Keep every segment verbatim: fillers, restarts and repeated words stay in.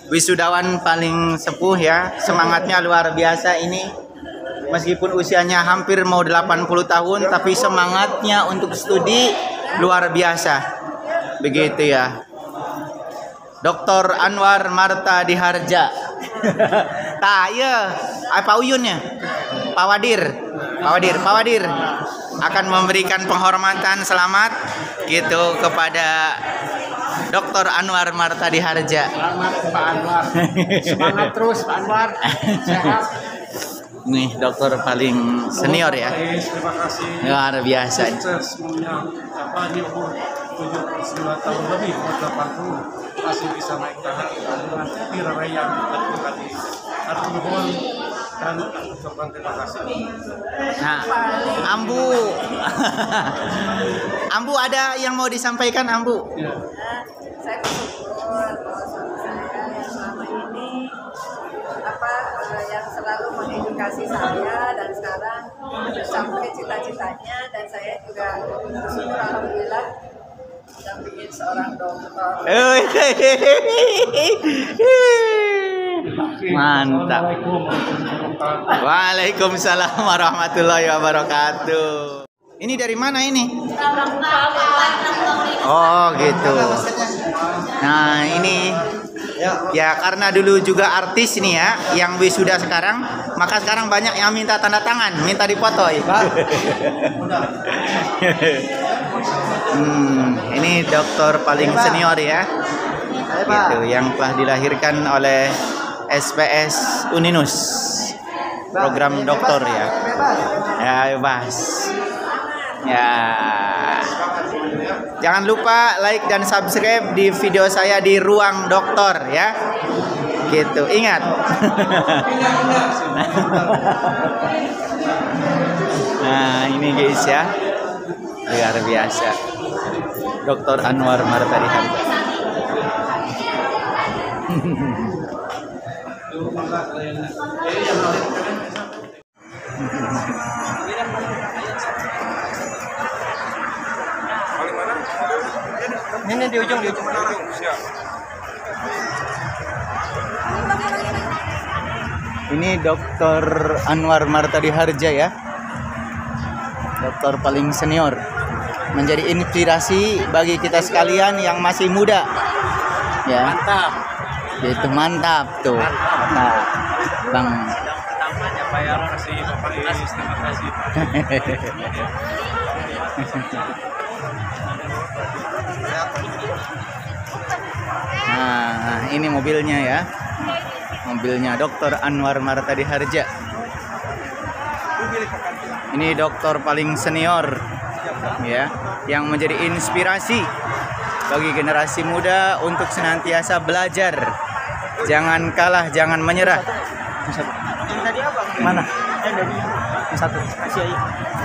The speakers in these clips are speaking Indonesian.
wisudawan paling sepuh ya, semangatnya luar biasa ini. Meskipun usianya hampir mau delapan puluh tahun, tapi semangatnya untuk studi luar biasa. Begitu ya. Doktor Anwar Marta Diharja. Tah, iya, apa uyunnya? Pak Wadir. Pak Wadir, Pak Wadir akan memberikan penghormatan selamat gitu kepada Doktor Anwar Marta Diharja. Selamat Pak Anwar. Semangat terus Pak Anwar. Sehat. Nih dokter paling senior ya. Terima kasih. Luar biasa. Sukses semuanya. Apa di umur tujuh puluh sembilan tahun lebih, umur delapan puluh masih bisa naik tahap dengan tirarayaan dan tadi. Atur nuhun dan ucapkan terima kasih. Nah, Ambu. Ambu ada yang mau disampaikan, Ambu? Ya. Saya bersyukur bahwa suami saya yang selama ini apa eh, yang selalu mengedukasi saya dan sekarang sampai cita-citanya, dan saya juga bersyukur alhamdulillah dampingin seorang dokter. Mantap. Waalaikumsalam warahmatullahi wabarakatuh. Ini dari mana ini? Oh gitu. Nah ini ya karena dulu juga artis ini ya yang wisuda sekarang, maka sekarang banyak yang minta tanda tangan, minta dipoto ya. hmm, ini dokter paling senior ya, gitu, yang telah dilahirkan oleh S P S Uninus, program doktor ya. Ya bebas. Ya. Jangan lupa like dan subscribe di video saya di Ruang Dokter ya. Gitu, ingat. Nah, ini guys ya. Luar biasa. Doktor Anwar Marta Diharja. Ini di ujung di ujung. Ini Dokter Anwar Marta Diharja ya. Dokter paling senior. Menjadi inspirasi bagi kita sekalian yang masih muda. Ya. Mantap. Itu mantap tuh. Nah, Bang. Pertamanya Pak ya, kasih Bapak Iis, terima kasih. Nah, ini mobilnya ya. Mobilnya Dokter Anwar Marta Diharja. Ini dokter paling senior ya, yang menjadi inspirasi bagi generasi muda untuk senantiasa belajar. Jangan kalah, jangan menyerah. Yang tadi apa? Mana? Yang dari Satu. kasih aja.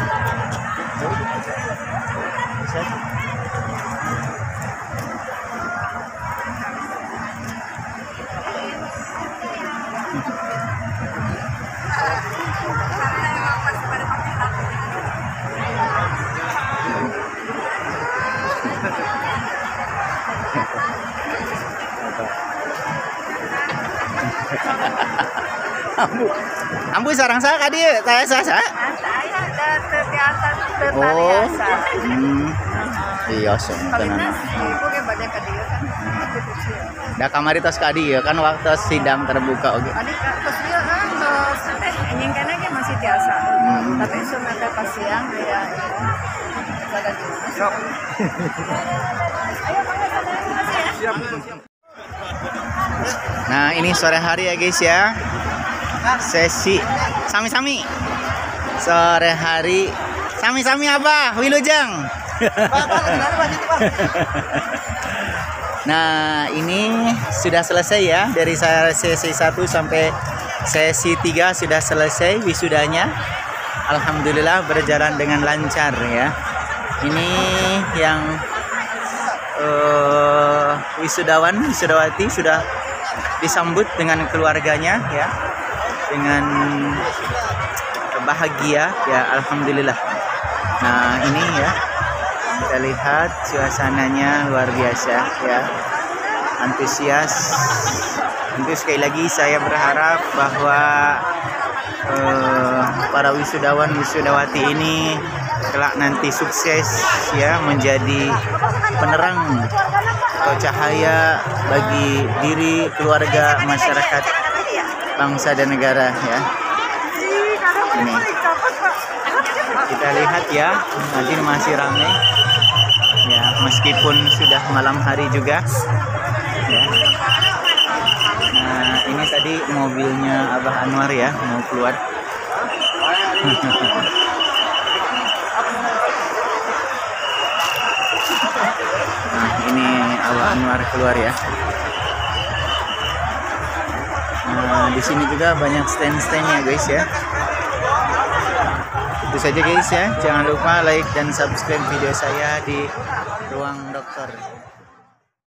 Ambu, ambu sarang saya kadi, saya saya. Saya ada terbiasa Oh, terbiasa. hmm, iya sih. Kalau ini ibu yang banyak kadieu kan. Da kamari tos kadi ya kan waktu sidang terbuka oke. Adik tos dia kan tos teh ingin kana ge masih biasa. Hmm. Tapi sunat teh pas siang ya. Pada di. Sok. Ayo pakai sadar ya. Nah, ini sore hari ya guys ya. Sesi sami-sami. Sore hari sami-sami apa? Wilujeng. Nah, ini sudah selesai ya. Dari saya sesi satu sampai sesi tiga sudah selesai wisudanya. Alhamdulillah berjalan dengan lancar ya. Ini yang uh, wisudawan, wisudawati sudah disambut dengan keluarganya ya, dengan bahagia ya, alhamdulillah. Nah ini ya, kita lihat suasananya luar biasa ya, antusias Tentu sekali lagi saya berharap bahwa uh, para wisudawan wisudawati ini kelak nanti sukses ya, menjadi penerang atau cahaya bagi diri, keluarga, masyarakat, bangsa dan negara ya. Ini kita lihat ya, nanti masih ramai ya, meskipun sudah malam hari juga ya. Nah, ini tadi mobilnya Abah Anwar ya, mau keluar. Nah, ini Abah Anwar keluar ya. Nah, di sini juga banyak stand-standnya guys ya. Itu saja guys ya. Jangan lupa like dan subscribe video saya di Ruang Dokter.